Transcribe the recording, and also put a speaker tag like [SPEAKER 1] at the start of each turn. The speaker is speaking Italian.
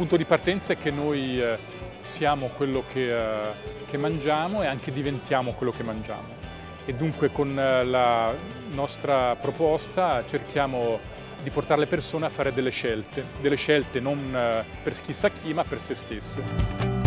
[SPEAKER 1] punto di partenza è che noi siamo quello che mangiamo e anche diventiamo quello che mangiamo. E dunque con la nostra proposta cerchiamo di portare le persone a fare delle scelte non per chissà chi, ma per se stesse.